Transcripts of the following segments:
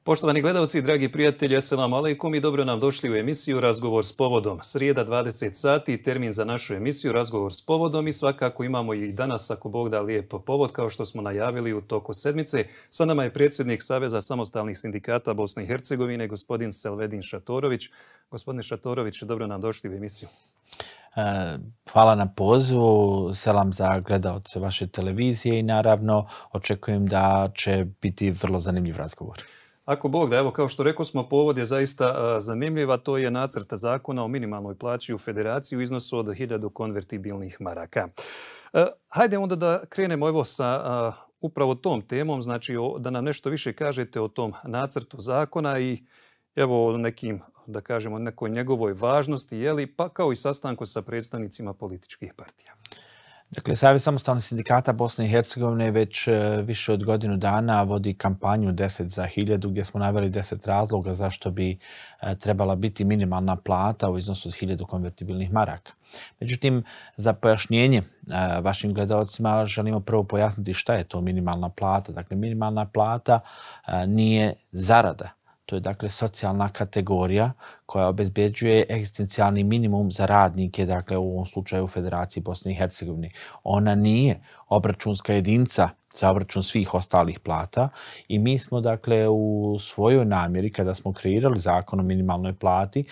Poštovani gledalci i dragi prijatelji, assalamu alaikum i dobro nam došli u emisiju Razgovor s povodom. Srijeda 20 sati, termin za našu emisiju Razgovor s povodom i svakako imamo i danas, ako Bog da, lijep povod, kao što smo najavili u toku sedmice. Sa nama je predsjednik Saveza samostalnih sindikata Bosne i Hercegovine, gospodin Selvedin Šatorović. Gospodine Šatorović, dobro nam došli u emisiju. Hvala na pozivu, selam za gledalce vaše televizije i naravno očekujem da će biti vrlo zanimljiv razgovor. Ako Bog da, evo kao što rekao smo, povod je zaista zanimljiv, a to je nacrt zakona o minimalnoj plaći u Federaciji u iznosu od 1000 konvertibilnih maraka. Hajde onda da krenemo evo sa upravo tom temom, znači da nam nešto više kažete o tom nacrtu zakona i evo o nekim, da kažemo, nekoj njegovoj važnosti, pa kao i sastanku sa predstavnicima političkih partija. Dakle, Savez samostalnih sindikata Bosne i Hercegovine već više od godinu dana vodi kampanju 10 za 1000 gdje smo naveli 10 razloga zašto bi trebala biti minimalna plata u iznosu od 1000 konvertibilnih maraka. Međutim, za pojašnjenje vašim gledalcima želimo prvo pojasniti šta je to minimalna plata. Dakle, minimalna plata nije zarada. To je dakle socijalna kategorija koja obezbeđuje egzistencijalni minimum za radnike, dakle u ovom slučaju u Federaciji Bosne i Hercegovine. Ona nije obračunska jedinica za obračun svih ostalih plata i mi smo dakle u svojoj namjeri kada smo kreirali zakon o minimalnoj plati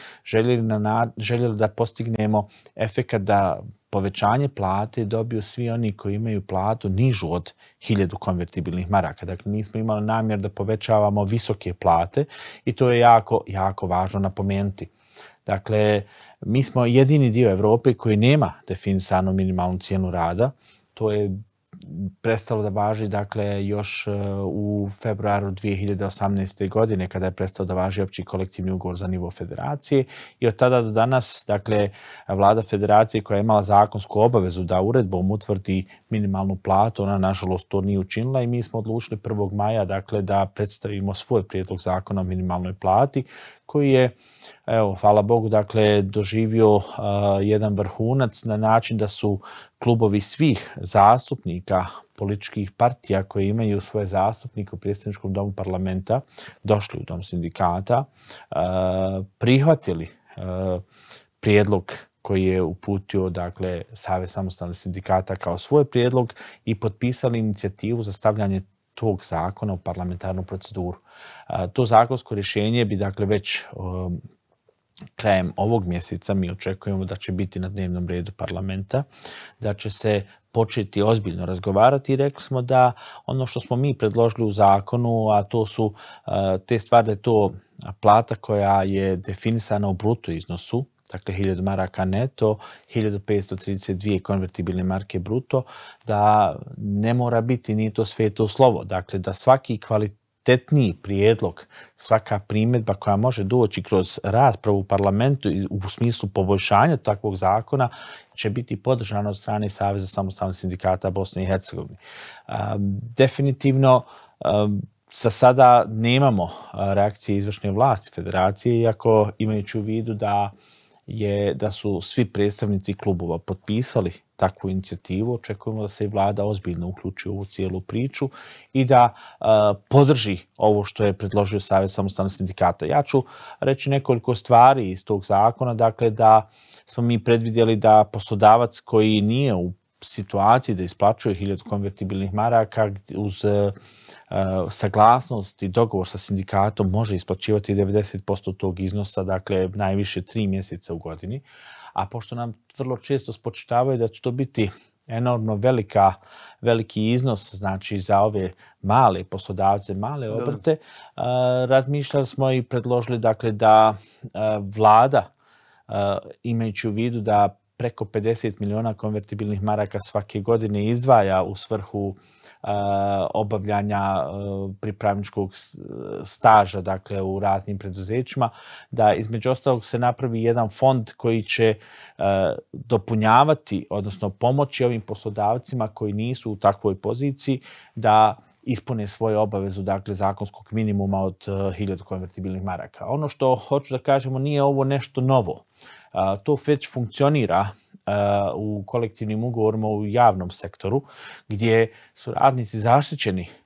željeli da postignemo efekat da povećanje plate dobiju svi oni koji imaju platu nižu od 1000 konvertibilnih maraka. Dakle, nismo imali namjer da povećavamo visoke plate i to je jako važno napomenuti. Dakle, mi smo jedini dio Evrope koji nema definisanu minimalnu cijenu rada. To je prestalo da važi dakle još u februaru 2018. godine kada je prestao da važi opći kolektivni ugovor za nivo federacije i od tada do danas dakle vlada federacije koja je imala zakonsku obavezu da uredbom utvrdi minimalnu platu, ona nažalost to nije učinila i mi smo odlučili 1. maja dakle da predstavimo svoj prijedlog zakona o minimalnoj plati koji je, evo, hvala Bogu, dakle, doživio jedan vrhunac na način da su klubovi svih zastupnika političkih partija koji imaju svoje zastupnike u predstavničkom domu parlamenta došli u dom sindikata, prihvatili prijedlog koji je uputio dakle Savez samostalnih sindikata kao svoj prijedlog i potpisali inicijativu za stavljanje tog zakona u parlamentarnu proceduru. To zakonsko rješenje bi dakle već krajem ovog mjeseca mi očekujemo da će biti na dnevnom redu parlamenta, da će se početi ozbiljno razgovarati i rekli smo da ono što smo mi predložili u zakonu, a to su te stvari, da je to plata koja je definisana u bruto iznosu, dakle 1000 maraka neto, 1532 konvertibilne marke bruto, da ne mora biti ni to sveto slovo. Dakle, da svaki kvalitetniji prijedlog, svaka primjedba koja može doći kroz raspravu u parlamentu u smislu poboljšanja takvog zakona će biti podržana od strane Saveza samostalnih sindikata Bosne i Hercegovine. Definitivno, za sada nemamo reakcije izvršne vlasti federacije, iako imajući u vidu da su svi predstavnici klubova potpisali takvu inicijativu, očekujemo da se i vlada ozbiljno uključi u ovu cijelu priču i da podrži ovo što je predložio Savez samostalnih sindikata. Ja ću reći nekoliko stvari iz tog zakona, dakle da smo mi predvidjeli da poslodavac koji nije u situaciji da isplaćuje 1000 konvertibilnih maraka uz saglasnost i dogovor sa sindikatom može isplaćivati 90% tog iznosa, dakle najviše 3 mjeseca u godini. A pošto nam vrlo često spočitavaju da će to biti enormno veliki iznos, znači za ove male poslodavce, male obrte, razmišljali smo i predložili dakle da vlada, imajući u vidu da preko 50 miliona konvertibilnih maraka svake godine izdvaja u svrhu obavljanja pripravničkog staža, dakle u raznim preduzećima, da između ostalog se napravi jedan fond koji će dopunjavati, odnosno pomoći ovim poslodavcima koji nisu u takvoj poziciji da ispune svoju obavezu, dakle zakonskog minimuma od 1000 konvertibilnih maraka. Ono što hoću da kažemo, nije ovo nešto novo. To već funkcionira u kolektivnim ugovorima u javnom sektoru, gdje su radnici zaštićeni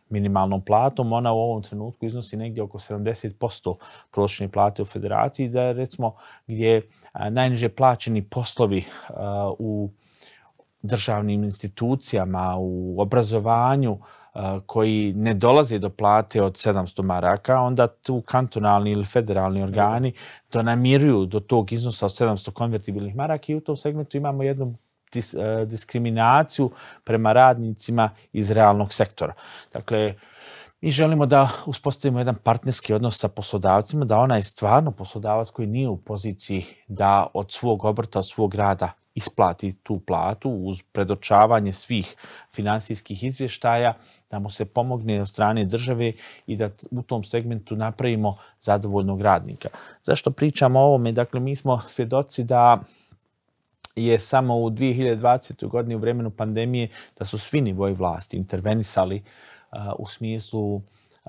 minimalnom platom. Ona u ovom trenutku iznosi negdje oko 70% prosječne plate u federaciji, da je recimo gdje najniže plaćeni poslovi u državnim institucijama, u obrazovanju koji ne dolaze do plate od 700 maraka, onda tu kantonalni ili federalni organi to namiruju do tog iznosa od 700 konvertibilnih maraka i u tom segmentu imamo jednu diskriminaciju prema radnicima iz realnog sektora. Dakle, mi želimo da uspostavimo jedan partnerski odnos sa poslodavcima, da onaj stvarno poslodavac koji nije u poziciji da od svog obrta, od svog rada isplati tu platu uz predočavanje svih finansijskih izvještaja, da mu se pomogne od strane države i da u tom segmentu napravimo zadovoljnog radnika. Zašto pričamo o ovome? Dakle, mi smo svjedoci da je samo u 2020. godini u vremenu pandemije da su svi nivoji vlasti intervenisali u smislu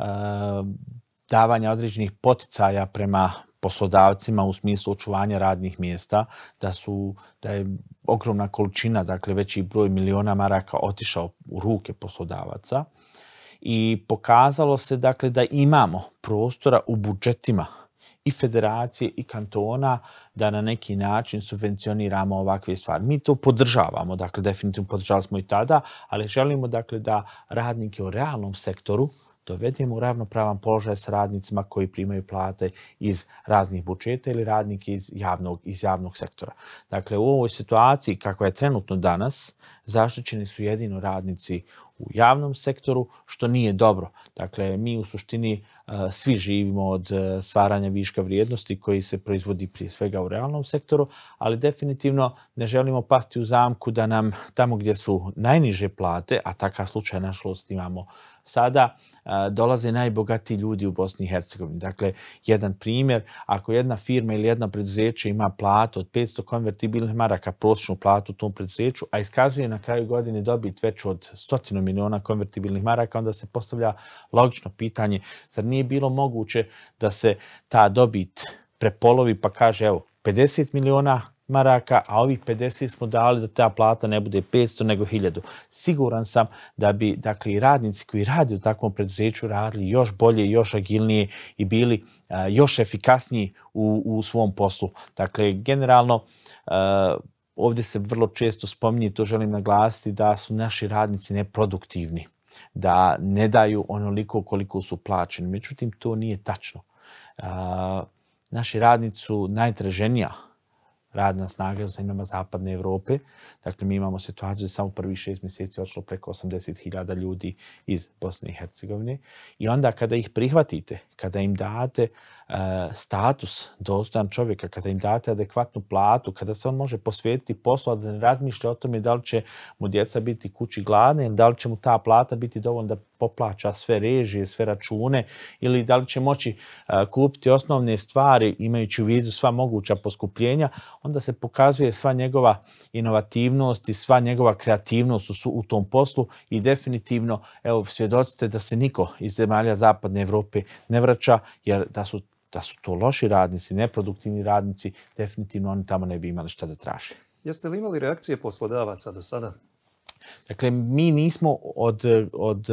davanja određenih poticaja prema poslodavcima u smislu očuvanja radnih mjesta, da je ogromna količina, dakle veći broj miliona maraka otišao u ruke poslodavaca i pokazalo se dakle da imamo prostora u budžetima i federacije i kantona da na neki način subvencioniramo ovakve stvari. Mi to podržavamo, dakle definitivno podržavali smo i tada, ali želimo dakle da radnike u realnom sektoru dovedemo u ravnopravan položaj sa radnicima koji primaju plate iz raznih budžeta ili radnike iz javnog sektora. Dakle, u ovoj situaciji kakva je trenutno danas, zaštićeni su jedino radnici u javnom sektoru, što nije dobro. Dakle, mi u suštini svi živimo od stvaranja viška vrijednosti koji se proizvodi prije svega u realnom sektoru, ali definitivno ne želimo pasti u zamku da nam tamo gdje su najniže plate, a takav slučaj nažalost imamo sada, dolaze najbogatiji ljudi u Bosni i Hercegovini. Dakle, jedan primjer, ako jedna firma ili jedno preduzeće ima platu od 500 konvertibilnih maraka, prosječnu platu u tom preduzeću, a iskazuje na kraju godine dobit veću od 100 miliona konvertibilnih maraka, onda se postavlja logično pitanje, zar nije bilo moguće da se ta dobit prepolovi pa kaže evo 50 miliona maraka, a ovih 50 smo dali da ta plata ne bude 500 nego 1000. Siguran sam da bi dakle, i radnici koji rade u takvom preduzeću radili još bolje, još agilnije i bili još efikasniji u svom poslu. Dakle, generalno, ovdje se vrlo često spominje, to želim naglasiti, da su naši radnici neproduktivni, da ne daju onoliko koliko su plaćeni. Međutim, to nije tačno. Naši radnici su najtraženija radna snaga u zemljama zapadne Evrope. Dakle, mi imamo situaciju da samo prvih 6 mjeseci odšlo preko 80.000 ljudi iz Bosne i Hercegovine. I onda kada ih prihvatite, kada im date status dostojan čovjeka, kada im date adekvatnu platu, kada se on može posvetiti poslu, da ne razmišlja o tome da li će mu djeca biti kući gladne ili da li će mu ta plata biti dovoljna da poplaća sve režije, sve račune ili da li će moći kupiti osnovne stvari imajući u vidu sva moguća poskupljenja, onda se pokazuje sva njegova inovativnost i sva njegova kreativnost u tom poslu i definitivno, evo, svjedocite da se niko iz zemalja zapadne Evrope ne vraća, jer da su to loši radnici, neproduktivni radnici, definitivno oni tamo ne bi imali šta da traže. Jeste li imali reakcije poslodavaca do sada? Dakle, mi nismo od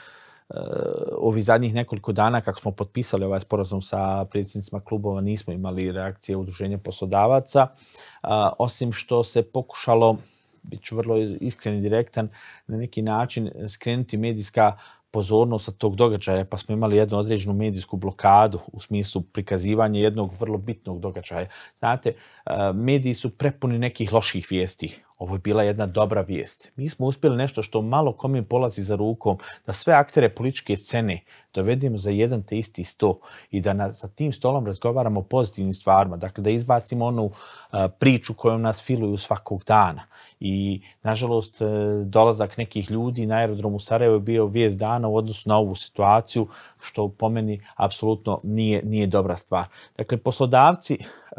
ovih zadnjih nekoliko dana, kako smo potpisali ovaj sporazum sa predsjednicima klubova, nismo imali reakcije udruženja poslodavaca, osim što se pokušalo, bit ću vrlo iskren i direktan, na neki način skrenuti medijska pozornost od tog događaja, pa smo imali jednu određenu medijsku blokadu u smislu prikazivanja jednog vrlo bitnog događaja. Znate, mediji su prepuni nekih loših vijesti. Ovo je bila jedna dobra vijest. Mi smo uspjeli nešto što malo kome polazi za rukom, da sve aktere političke scene dovedemo za jedan te isti sto i da za tim stolom razgovaramo o pozitivnim stvarima. Dakle, da izbacimo onu priču kojom nas filuju svakog dana. I, nažalost, dolazak nekih ljudi na aerodromu Sarajevo je bio vijest dana u odnosu na ovu situaciju, što po meni apsolutno nije dobra stvar. Dakle, poslodavci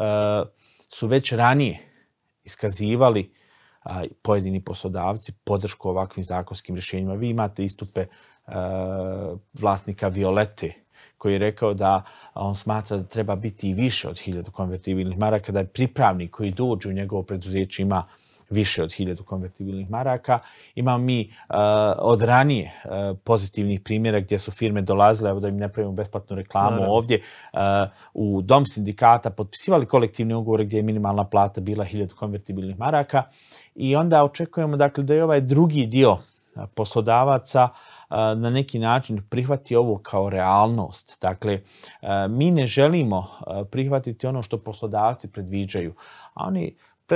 su već ranije iskazivali, pojedini poslodavci, podršku ovakvim zakonskim rješenjima. Vi imate istupe vlasnika Violete, koji je rekao da on smatra da treba biti i više od 1000 konvertibilnih maraka, da je pripravnik koji dođe u njegovo preduzeće ima više od 1000 konvertibilnih maraka. Imamo mi od ranije pozitivnih primjera gdje su firme dolazile, evo da im ne pravimo besplatnu reklamu ovdje, u dom sindikata potpisivali kolektivne ugovore gdje je minimalna plata bila 1000 konvertibilnih maraka i onda očekujemo dakle, da je ovaj drugi dio poslodavaca na neki način prihvati ovo kao realnost. Dakle, mi ne želimo prihvatiti ono što poslodavci predviđaju, a oni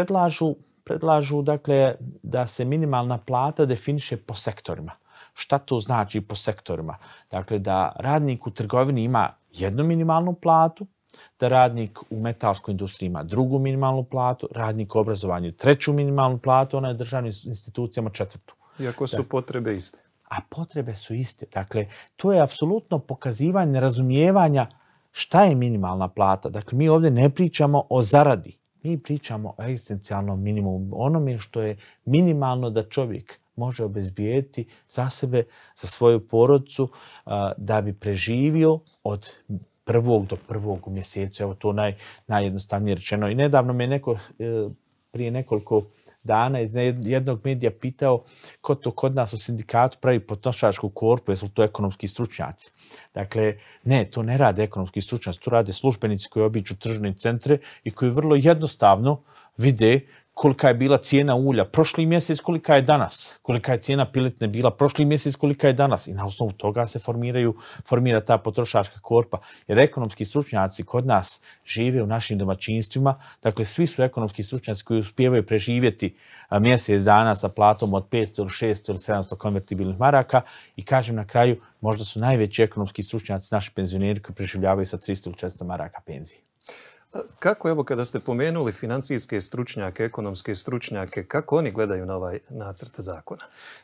predlažu dakle, da se minimalna plata definiše po sektorima. Šta to znači po sektorima? Dakle, da radnik u trgovini ima jednu minimalnu platu, da radnik u metalskoj industriji ima drugu minimalnu platu, radnik u obrazovanju treću minimalnu platu, ona je državnim institucijama četvrtu. Iako su potrebe iste. A potrebe su iste. Dakle, to je apsolutno pokazivanje nerazumijevanja šta je minimalna plata. Dakle, mi ovdje ne pričamo o zaradi. Mi pričamo o egzistencijalnom minimumu. Onome što je minimalno da čovjek može obezbijediti za sebe, za svoju porodicu, da bi preživio od prvog do prvog u mjesecu. Evo to najjednostavnije rečeno. I nedavno me neko prije nekoliko dana iz jednog medija pitao ko to kod nas u sindikatu pravi potrošačku korpu, jesu to ekonomski stručnjaci. Dakle, ne, to ne rade ekonomski stručnjaci, to rade službenici koji obiđu tržne centre i koji vrlo jednostavno vide kolika je bila cijena ulja prošli mjesec, kolika je danas, kolika je cijena piletine bila prošli mjesec, kolika je danas. I na osnovu toga se formira ta potrošačka korpa. Jer ekonomski stručnjaci kod nas žive u našim domaćinstvima, dakle svi su ekonomski stručnjaci koji uspijevaju preživjeti mjesec dana sa platom od 500 ili 600 ili 700 konvertibilnih maraka i kažem na kraju, možda su najveći ekonomski stručnjaci naši penzioneri koji preživljavaju sa 300 ili 400 maraka penzije. Kako, evo, kada ste pomenuli financijske stručnjake, ekonomske stručnjake, kako oni gledaju na ovaj nacrt zakona?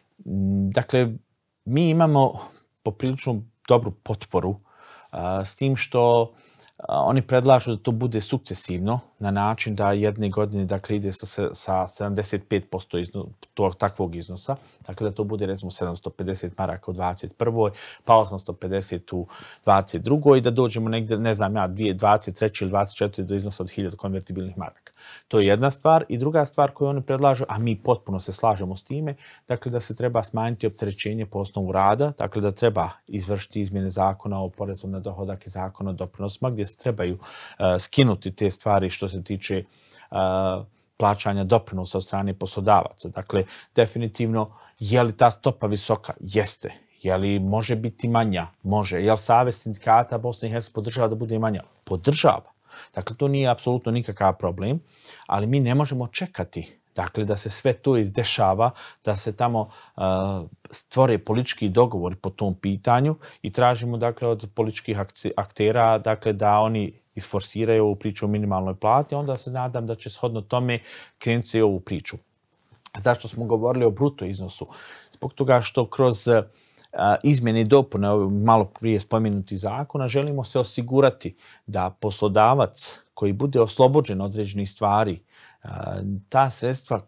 Dakle, mi imamo poprilično dobru potporu s tim što oni predlažu da to bude sukcesivno na način da jedne godine dakle, ide sa 75% takvog iznosa. Dakle, da to bude recimo 750 maraka u 21. pa 850 u 22. i da dođemo negdje, ne znam ja, 23. ili 24. do iznosa od 1000 konvertibilnih maraka. To je jedna stvar. I druga stvar koju oni predlažu, a mi potpuno se slažemo s time, dakle da se treba smanjiti opterećenje po osnovu rada, dakle da treba izvršiti izmjene zakona o porezu na dohodak i zakona o doprinosima, gdje se trebaju skinuti te stvari što se tiče plaćanja doprinosa od strane poslodavaca. Dakle, definitivno, je li ta stopa visoka? Jeste. Je li može biti manja? Može. Je li Savez sindikata Bosne i Hercegovine podržava da bude manja? Podržava. Dakle, to nije apsolutno nikakav problem, ali mi ne možemo čekati dakle, da se sve to izdešava, da se tamo stvore politički dogovori po tom pitanju i tražimo dakle, od političkih aktera dakle, da oni isforsiraju ovu priču o minimalnoj plati, onda se nadam da će shodno tome krenuti i ovu priču. Zašto smo govorili o bruto iznosu? Zbog toga što kroz izmjene i dopune malo prije spomenuti zakona želimo se osigurati da poslodavac koji bude oslobođen određenih stvari, ta sredstva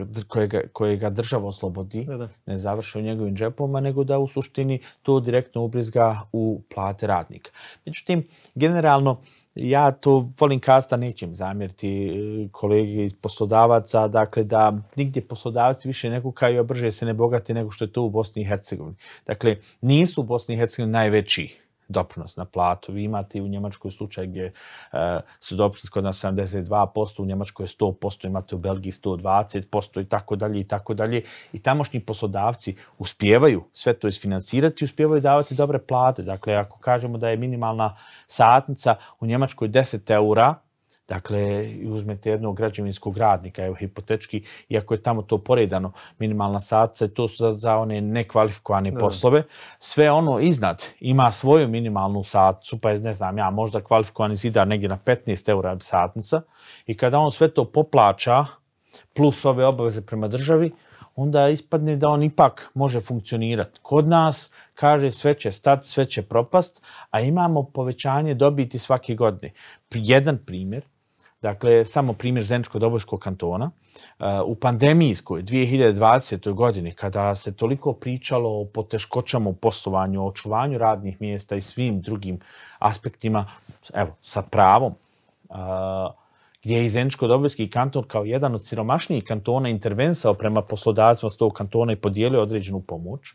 koje ga država oslobodi ne završe u njegovim džepovima, nego da u suštini to direktno ubrizga u plate radnika. Međutim, generalno, ja to volim kazati, nećem zamjeriti kolege iz poslodavaca, dakle da nigdje poslodavci više ne kukaju, a brže se ne bogati nego što je to u Bosni i Hercegovini. Dakle, nisu u Bosni i Hercegovini najveći doprinos na platu. Vi imate u Njemačkoj slučaj gdje su doprinosi kod nas 72%, u Njemačkoj je 100%, imate u Belgiji 120% i tako dalje i tako dalje. I tamošnji poslodavci uspijevaju sve to isfinansirati i uspijevaju davati dobre plate. Dakle, ako kažemo da je minimalna satnica u Njemačkoj 10 eura, dakle, uzmete jednog građevinskog radnika, evo hipotečki, iako je tamo to poredano, minimalna satnica, to su za one nekvalifikovane poslove. Sve ono iznad ima svoju minimalnu satnicu, pa je, ne znam ja, možda kvalifikovani zidar negdje na 15 eura satnica i kada on sve to poplaća, plus ove obaveze prema državi, onda ispadne da on ipak može funkcionirati. Kod nas, kaže, sve će stati, sve će propast, a imamo povećanje dobiti svake godine. Jedan primjer, dakle, samo primjer Zeničko-Dobojskog kantona. U pandemijskoj 2020. godini, kada se toliko pričalo o poteškoćama u poslovanju, o očuvanju radnih mjesta i svim drugim aspektima, evo, sa pravom, gdje je i Zeničko-Dobojski kanton kao jedan od siromašnijih kantona intervensao prema poslodavcima s tog kantona i podijelio određenu pomoć.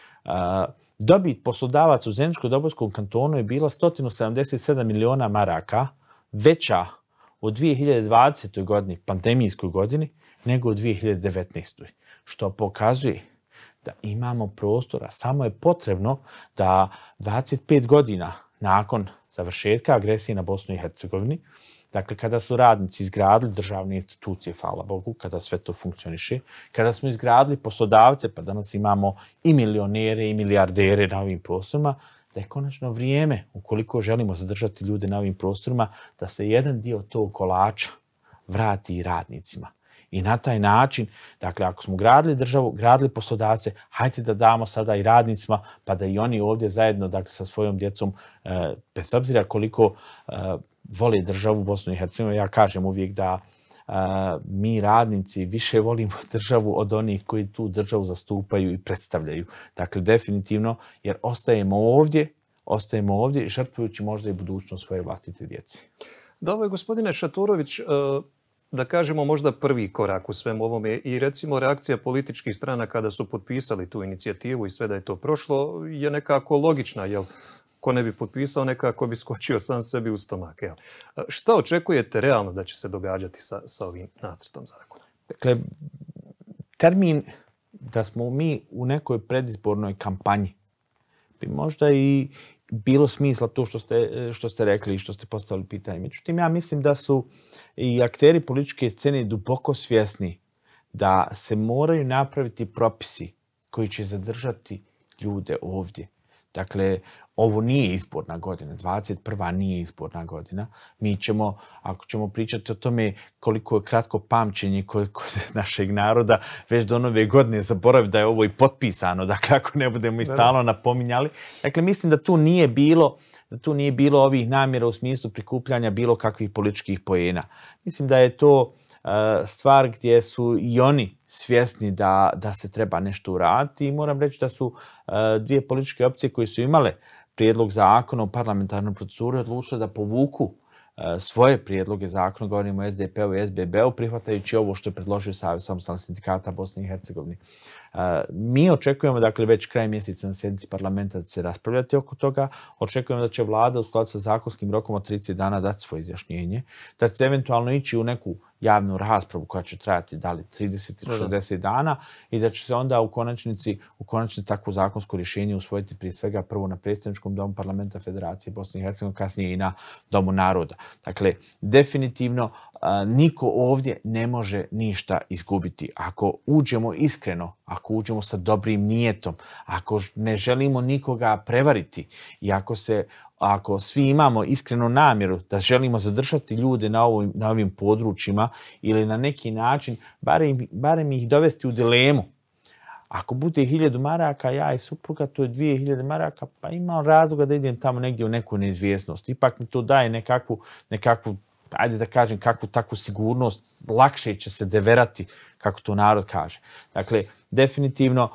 Dobit poslodavac u Zeničko-Dobojskom kantonu je bila 177 miliona maraka, veća u 2020. godini, pandemijskoj godini, nego u 2019. Što pokazuje da imamo prostora. Samo je potrebno da 25 godina nakon završetka agresije na Bosnu i Hercegovini, dakle, kada su radnici izgradili državne institucije, hvala Bogu, kada sve to funkcioniše, kada smo izgradili poslodavce, pa danas imamo i milionere i milijardere na ovim prostorima, da je konačno vrijeme, ukoliko želimo zadržati ljude na ovim prostorima, da se jedan dio tog kolača vrati i radnicima. I na taj način, dakle, ako smo gradili državu, gradili poslodavce, hajde da damo sada i radnicima, pa da i oni ovdje zajedno, dakle, sa svojom djecom, bez obzira koliko vole državu Bosnu i Hercegovinu, ja kažem uvijek da mi radnici više volimo državu od onih koji tu državu zastupaju i predstavljaju. Dakle, definitivno, jer ostajemo ovdje žrtvujući možda i budućnost svoje vlastite djece. Da, ovo je, gospodine Šaturović, da kažemo možda prvi korak u svemu ovome i recimo reakcija političkih strana kada su potpisali tu inicijativu i sve da je to prošlo je nekako logična, jel? Ko ne bi potpisao, nekako bi skočio sam sebi u stomak. Jel? Šta očekujete realno da će se događati sa ovim nacrtom zakona? Dakle, termin da smo mi u nekoj predizbornoj kampanji bi možda i bilo smisla to što ste rekli i što ste postavili pitanje. Međutim, ja mislim da su i akteri političke scene duboko svjesni da se moraju napraviti propisi koji će zadržati ljude ovdje. Dakle, ovo nije izborna godina, 21. nije izborna godina. Mi ćemo, ako ćemo pričati o tome koliko je kratko pamćenje kod našeg naroda, već do nove godine zaboravi da je ovo i potpisano, dakle, ako ne budemo i stalno napominjali. Dakle, mislim da tu nije bilo ovih namjera u smislu prikupljanja bilo kakvih političkih poena. Mislim da je to stvar gdje su i oni svjesni da se treba nešto uraditi i moram reći da su dvije političke opcije koje su imale prijedlog zakona u parlamentarnoj proceduri odlučile da povuku svoje prijedloge zakona, govorimo o SDP-u i SBB-u, prihvatajući ovo što je predložio Savez samostalnih sindikata Bosne i Hercegovine. Mi očekujemo, dakle, već kraj mjeseca na sjednici parlamenta da se raspravljati oko toga. Očekujemo da će vlada u skladu sa zakonskim rokom od 30 dana dati svoje izjašnjenje, da će se eventualno ići u neku javnu raspravu koja će trajati da li 30 ili 60 dana i da će se onda u konačnici takvo zakonsko rješenje usvojiti prije svega prvo na predstavničkom domu parlamenta Federacije Bosne i Hercegovine, kasnije i na Domu naroda. Dakle, definitivno niko ovdje ne može ništa izgubiti. Ako uđemo iskreno, ako uđemo sa dobrim nijetom, ako ne želimo nikoga prevariti i ako svi imamo iskrenu namjeru da želimo zadržati ljude na ovim područjima ili na neki način barem ih dovesti u dilemu. Ako bude 1000 maraka, ja i supruga, to je 2000 maraka, pa imam razloga da idem tamo negdje u neku neizvjesnost. Ipak mi to daje nekakvu, ajde da kažem, kakvu takvu sigurnost, lakše će se deverati, kako to narod kaže. Dakle, definitivno,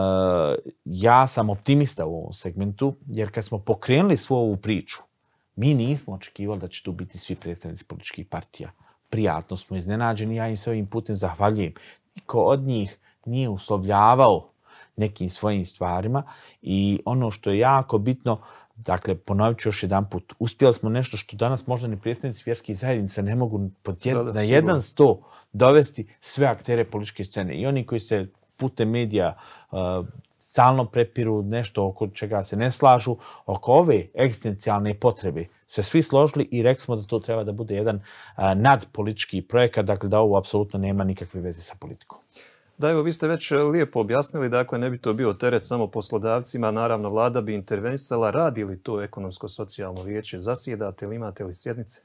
ja sam optimista u ovom segmentu, jer kad smo pokrenuli svu ovu priču, mi nismo očekivali da će tu biti svi predstavnici političkih partija. Prijatno smo iznenađeni, ja im se ovim putem zahvaljujem. Niko od njih nije uslovljavao nekim svojim stvarima i ono što je jako bitno, dakle, ponovit ću još jedan put, uspjeli smo nešto što danas možda ni predstavnici vjerskih zajednica ne mogu na jedan sto dovesti sve aktere političke scene. I oni koji se putem medija stalno prepiru, nešto oko čega se ne slažu, oko ove egzistencijalne potrebe se svi složili i rekli smo da to treba da bude jedan nadpolitički projekat, dakle da ovo apsolutno nema nikakve veze sa politikom. Da, evo, vi ste već lijepo objasnili, dakle, ne bi to bio teret samo poslodavcima, naravno, vlada bi intervenisala. Radi li to ekonomsko-socijalno vijeće? Zasjedate li, imate li sjednice?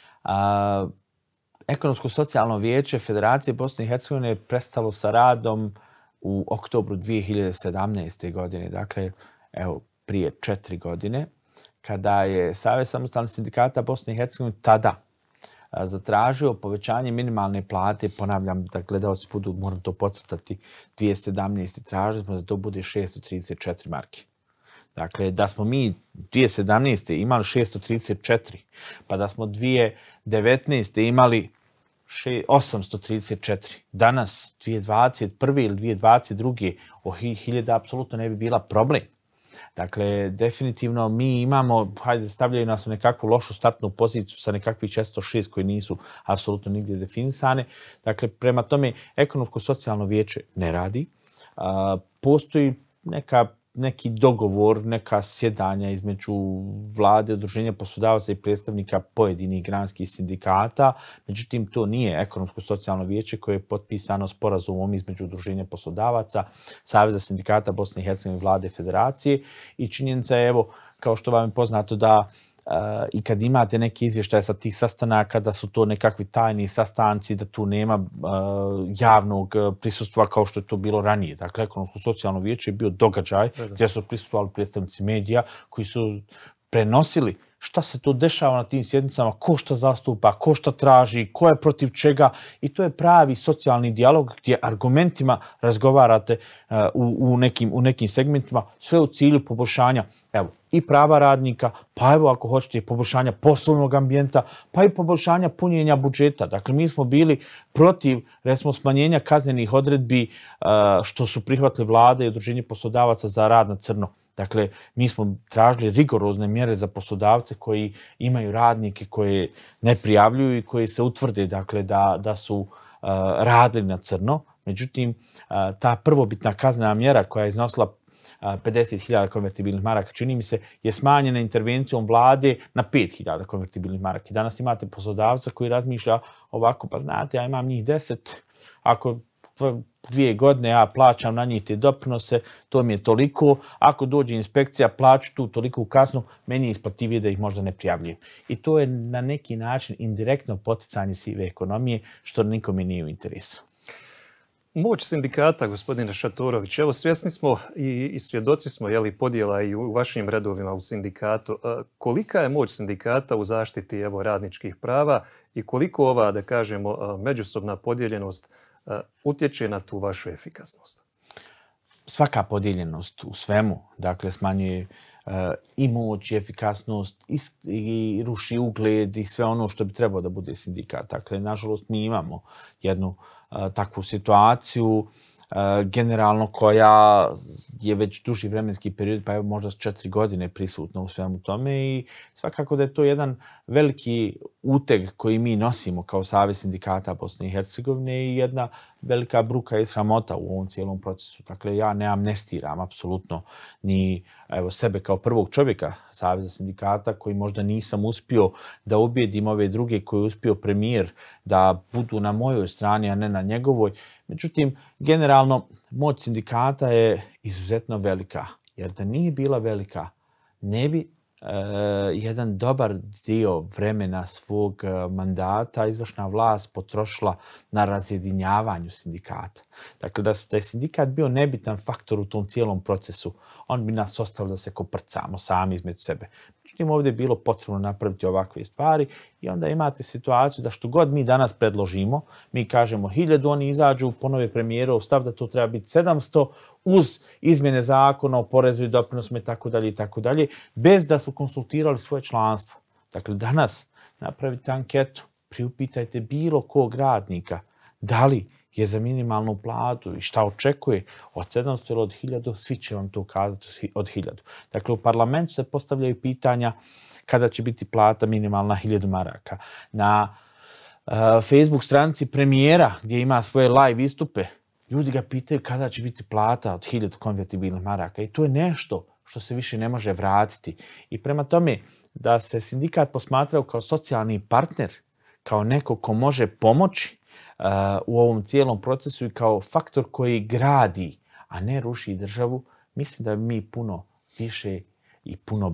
Ekonomsko-socijalno vijeće Federacije Bosne i Hercegovine je prestalo sa radom u oktobru 2017. godine, dakle, evo, prije 4 godine, kada je Savez samostalnih sindikata Bosne i Hercegovine tada zatražio povećanje minimalne plate, ponavljam da gledalci budu, moram to podcrtati, 2017. tražili smo da to bude 634 marke. Dakle, da smo mi 2017. imali 634, pa da smo 2019. imali 834. Danas, 2021. ili 2022. o 1000 apsolutno ne bi bila problem. Dakle, definitivno mi imamo, hajde, stavljaju nas u nekakvu lošu startnu poziciju sa nekakvih 406 koji nisu apsolutno nigdje definisane. Dakle, prema tome, ekonomsko-socijalno vijeće ne radi. Postoji neki dogovor, neka sjedanja između vlade, udruženja poslodavaca i predstavnika pojedinih granskih sindikata. Međutim, to nije ekonomsko-socijalno vijeće koje je potpisano sporazumom između udruženja poslodavaca, Saveza sindikata Bosne i Hercegovine, vlade federacije. I činjenica je, evo, kao što vam je poznato, da i kad imate neki izvještaj sa tih sastanaka, da su to nekakvi tajni sastanci, da tu nema javnog prisustva kao što je to bilo ranije. Dakle, ekonomsko-socijalno vijeće je bio događaj gdje su prisustvovali predstavnici medija koji su prenosili šta se to dešava na tim sjednicama, ko šta zastupa, ko šta traži, ko je protiv čega. I to je pravi socijalni dijalog gdje argumentima razgovarate u nekim segmentima, sve u cilju poboljšanja, evo, i prava radnika, pa evo ako hoćete poboljšanja poslovnog ambijenta, pa i poboljšanja punjenja budžeta. Dakle, mi smo bili protiv, recimo, smanjenja kaznenih odredbi što su prihvatili vlade i udruženje poslodavaca za rad na crno. Dakle, mi smo tražili rigorozne mjere za poslodavce koji imaju radnike koje ne prijavljuju i koji se utvrde, dakle, da su radili na crno. Međutim, ta prvobitna kaznena mjera koja je iznosila 50.000 konvertibilnih maraka, čini mi se, je smanjena intervencijom vlade na 5.000 konvertibilnih maraka. I danas imate poslodavca koji razmišlja ovako, pa znate, ja imam njih 10, ako 2 godine ja plaćam na njih te doprinose, to mi je toliko. Ako dođe inspekcija, plaću tu toliko kaznu, meni je isplativije da ih možda ne prijavljujem. I to je na neki način indirektno poticanje sive ekonomije, što nikome nije u interesu. Moć sindikata, gospodine Šatorović, evo svjesni smo i svjedoci smo podjela i u vašim redovima u sindikatu. Kolika je moć sindikata u zaštiti radničkih prava i koliko ova, da kažemo, međusobna podijeljenost utječe na tu vašu efikasnost? Svaka podijeljenost u svemu, dakle, smanjuje i moć, i efikasnost, i ruši ugled i sve ono što bi trebalo da bude sindikat. Dakle, nažalost, mi imamo jednu takvu situaciju generalno koja je već duži vremenski period, pa evo možda 4 godine prisutna u svemu tome i svakako da je to jedan veliki uteg koji mi nosimo kao Savez sindikata Bosne i Hercegovine i jedna velika bruka i sramota u ovom cijelom procesu. Dakle, ja ne amnestiram apsolutno ni sebe kao prvog čovjeka Saveza sindikata koji možda nisam uspio da ubijedim ove druge koji je uspio premijer da budu na mojoj strani, a ne na njegovoj. Međutim, generalno, moć sindikata je izuzetno velika, jer da nije bila velika, ne bi jedan dobar dio vremena svog mandata izvršna vlast potrošila na razjedinjavanju sindikata. Dakle, da je sindikat bio nebitan faktor u tom cijelom procesu, on bi nas ostavio da se koprcamo sami između sebe. Međutim, ovdje je bilo potrebno napraviti ovakve stvari i onda imate situaciju da što god mi danas predložimo, mi kažemo 1000, oni izađu, ponove premijerov stav da to treba biti 700 uz izmjene zakona o porezu i doprinosima itd., bez da su konsultirali svoje članstvo. Dakle, danas napravite anketu, priupitajte bilo kog radnika da li je za minimalnu platu i šta očekuje od 700 ili od 1000, svi će vam to kazati od 1000. Dakle, u parlamentu se postavljaju pitanja kada će biti plata minimalna 1000 maraka. Na Facebook stranici premijera gdje ima svoje live istupe, ljudi ga pitaju kada će biti plata od 1000 konvertibilnih maraka i to je nešto što se više ne može vratiti. I prema tome, da se sindikat posmatrao kao socijalni partner, kao neko ko može pomoći u ovom cijelom procesu i kao faktor koji gradi, a ne ruši državu, mislim da bi mi puno više i puno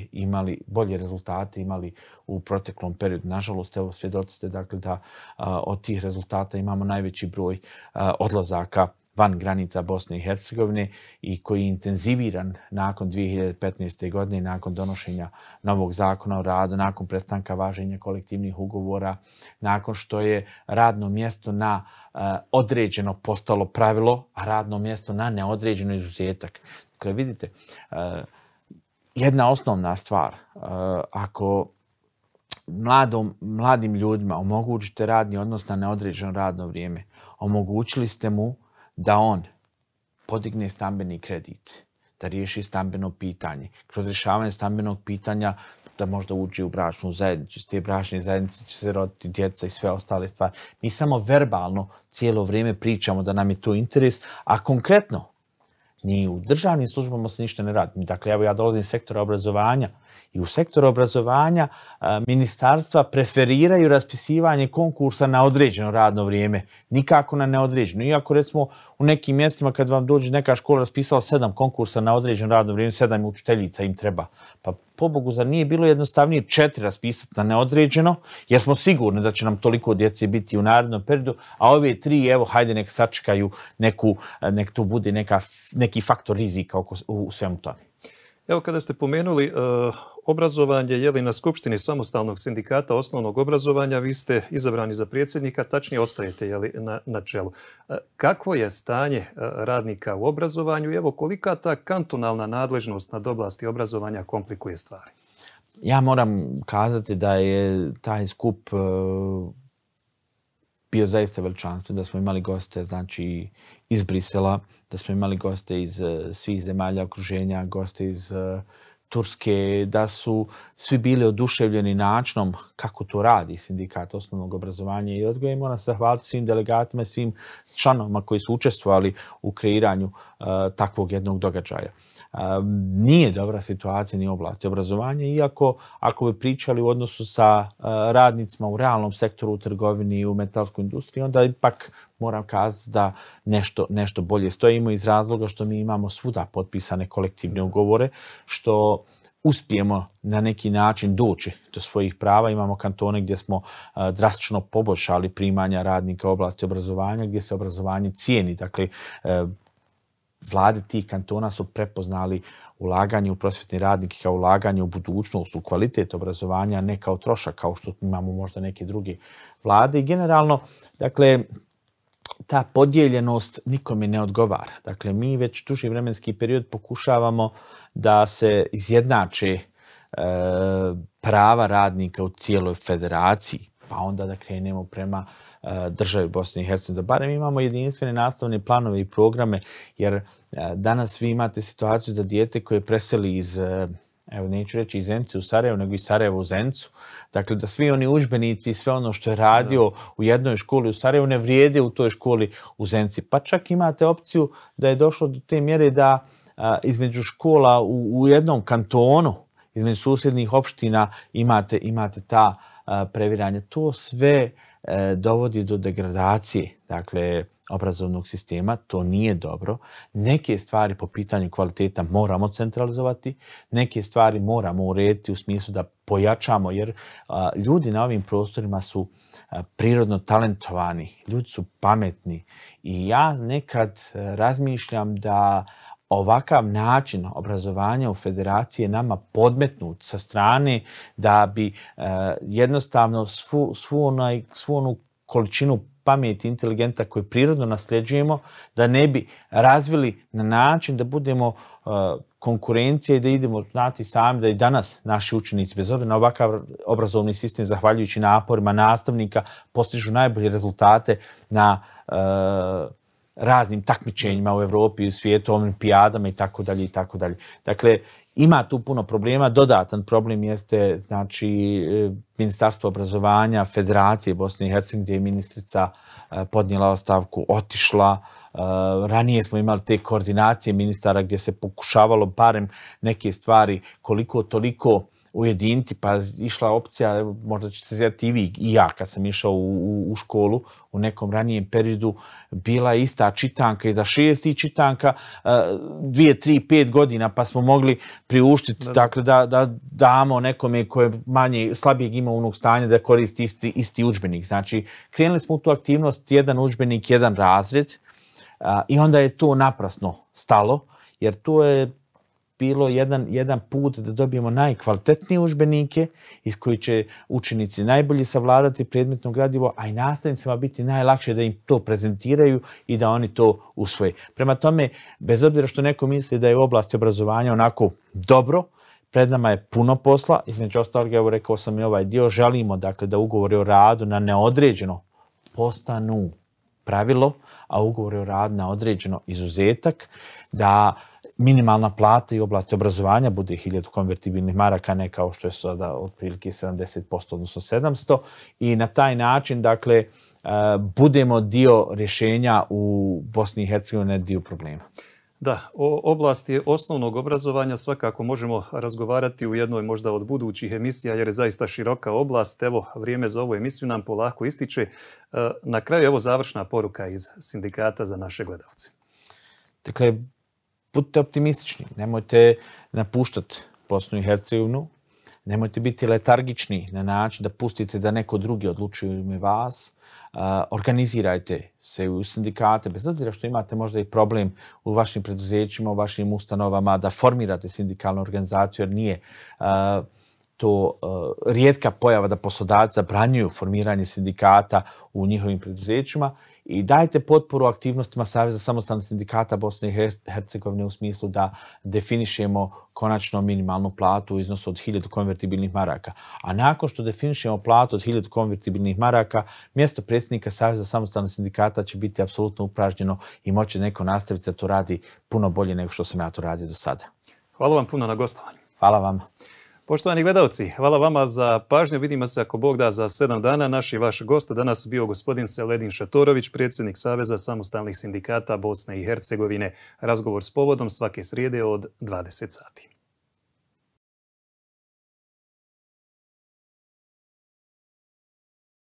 bolje rezultate imali u proteklom periodu. Nažalost, evo svjedoci ste dakle, da od tih rezultata imamo najveći broj odlazaka van granica Bosne i Hercegovine i koji je intenziviran nakon 2015. godine, nakon donošenja novog zakona o radu, nakon prestanka važenja kolektivnih ugovora, nakon što je radno mjesto na određeno postalo pravilo, a radno mjesto na neodređeno izuzetak. Dakle, vidite, jedna osnovna stvar, ako mladim ljudima omogućite radni odnos na neodređeno radno vrijeme. Omogućili ste mu da on podigne stambeni kredit, da riješi stambeno pitanje. Kroz rješavanje stambenog pitanja da možda uđe u bračnu zajednicu. Iz te bračne zajednice će se roditi djeca i sve ostale stvari. Mi samo verbalno cijelo vrijeme pričamo da nam je to interes, a konkretno ni u državnim službama se ništa ne radi. Dakle, evo ja dolazim iz sektora obrazovanja i u sektoru obrazovanja ministarstva preferiraju raspisivanje konkursa na određeno radno vrijeme, nikako na neodređeno. Iako recimo u nekim mjestima kad vam dođe neka škola raspisala 7 konkursa na određeno radno vrijeme, 7 učiteljica im treba. Pa pobogu, zar nije bilo jednostavnije 4 raspisati na neodređeno, jer smo sigurni da će nam toliko djece biti u narednom periodu, a ove 3, evo, hajde nek sačekaju nek to bude neki faktor rizika u svemu tome. Evo, kada ste pomenuli obrazovanje, na Skupštini Samostalnog sindikata osnovnog obrazovanja, vi ste izabrani za predsjednika, tačnije ostajete na čelu. Kakvo je stanje radnika u obrazovanju i evo kolika ta kantonalna nadležnost nad oblasti obrazovanja komplikuje stvari? Ja moram kazati da je taj skup bio zaista veličanstven, da smo imali goste znači iz Brisela, da smo imali goste iz svih zemalja okruženja, goste iz Turske, da su svi bili oduševljeni načinom kako to radi sindikat osnovnog obrazovanja i odgoja. Moram se zahvaliti svim delegatima i svim članovima koji su učestvovali u kreiranju takvog jednog događaja. Nije dobra situacija ni u oblasti obrazovanja, iako ako bi pričali u odnosu sa radnicima u realnom sektoru, u trgovini i u metalskoj industriji, onda ipak moram kazati da nešto bolje stojimo iz razloga što mi imamo svuda potpisane kolektivne ugovore, što uspijemo na neki način doći do svojih prava. Imamo kantone gdje smo drastično poboljšali primanja radnika u oblasti obrazovanja, gdje se obrazovanje cijeni. Dakle, vlade tih kantona su prepoznali ulaganje u prosvjetni radnike kao ulaganje u budućnost, u kvalitet obrazovanja, ne kao trošak, kao što imamo možda neke druge vlade. I generalno, dakle, ta podijeljenost nikome ne odgovara. Dakle, mi već duži vremenski period pokušavamo da se izjednače prava radnika u cijeloj federaciji, pa onda da krenemo prema državi Bosne i Hercegovine, da barem imamo jedinstvene nastavne planove i programe, jer danas vi imate situaciju da dijete koje preseli iz, evo neću reći iz Zenice u Sarajevo, nego iz Sarajeva u Zenicu, dakle da svi oni udžbenici i sve ono što je radio u jednoj školi u Sarajevu ne vrijede u toj školi u Zenici. Pa čak imate opciju da je došlo do te mjere da između škola u jednom kantonu, između susjednih opština imate ta previranja. To sve dovodi do degradacije, dakle, obrazovnog sistema. To nije dobro. Neke stvari po pitanju kvaliteta moramo centralizovati, neke stvari moramo urediti u smislu da pojačamo, jer ljudi na ovim prostorima su prirodno talentovani, ljudi su pametni i ja nekad razmišljam da ovakav način obrazovanja u federaciji je nama podmetnut sa strane da bi jednostavno svu onu količinu pameti i inteligenta koju prirodno nasljeđujemo, da ne bi razvili na način da budemo konkurencija i da idemo, znati sami da i danas naši učenici, bez obzira na ovakav obrazovni sistem, zahvaljujući naporima nastavnika, postižu najbolje rezultate na raznim takmičenjima u Evropi i u svijetu, olimpijadama i tako dalje i tako dalje. Dakle, ima tu puno problema. Dodatan problem jeste, znači, Ministarstvo obrazovanja Federacije Bosne i Hercegovine, gdje je ministrica podnijela ostavku, otišla. Ranije smo imali te koordinacije ministara gdje se pokušavalo barem neke stvari koliko toliko ujediniti, pa išla opcija, možda će se sjeti i vi i ja kad sam išao u školu u nekom ranijem periodu, bila je ista čitanka i za 6 čitanka 2, 3, 5 godina, pa smo mogli priuštiti dakle, da damo nekome koje manje, slabijeg imovnog stanja da koristi isti udžbenik. Znači, krenuli smo u tu aktivnost, jedan udžbenik, jedan razred i onda je to naprasno stalo, jer to je bilo jedan put da dobijemo najkvalitetnije udžbenike iz koji će učenici najbolje savladati predmetno gradivo, a i nastavnicima biti najlakše da im to prezentiraju i da oni to usvoje. Prema tome, bez obzira što neko misli da je u oblasti obrazovanja onako dobro, Pred nama je puno posla, između ostalog, evo rekao sam i ovaj dio, želimo dakle da ugovori o radu na neodređeno postanu pravilo, a ugovori o radu na određeno izuzetak, da minimalna plata i oblasti obrazovanja bude 1000 konvertibilnih maraka, ne kao što je sada otprilike 70%, odnosno 700, i na taj način, dakle, budemo dio rješenja u Bosni i Hercegovini, dio problema. Da, o oblasti osnovnog obrazovanja svakako možemo razgovarati u jednoj možda od budućih emisija, jer je zaista široka oblast. Evo, vrijeme za ovu emisiju nam polako ističe. Na kraju, evo završna poruka iz sindikata za naše gledalce. Dakle, budite optimistični, nemojte napuštati Bosnu i Hercegovinu, nemojte biti letargični na način da pustite da neko drugi odlučuje u ime vas. Organizirajte se u sindikate, bez obzira što imate možda i problem u vašim preduzećima, u vašim ustanovama, da formirate sindikalnu organizaciju, jer nije to rijetka pojava da poslodavci zabranjuju formiranje sindikata u njihovim preduzećima, i dajte potporu aktivnostima Saveza samostalnih sindikata Bosne i Hercegovine u smislu da definišemo konačno minimalnu platu u iznosu od 1000 konvertibilnih maraka. A nakon što definišemo platu od 1000 konvertibilnih maraka, mjesto predsjednika Saveza samostalnih sindikata će biti apsolutno upražnjeno i moći neko nastaviti da to radi puno bolje nego što sam ja to radio do sada. Hvala vam puno na gostovanju. Hvala vama. Poštovani gledalci, hvala vama za pažnju. Vidimo se, ako Bog da, za 7 dana. Naš i vaš gost danas bio gospodin Seledin Šatorović, predsjednik Saveza samostalnih sindikata Bosne i Hercegovine. Razgovor s povodom svake srijede od 20 sati.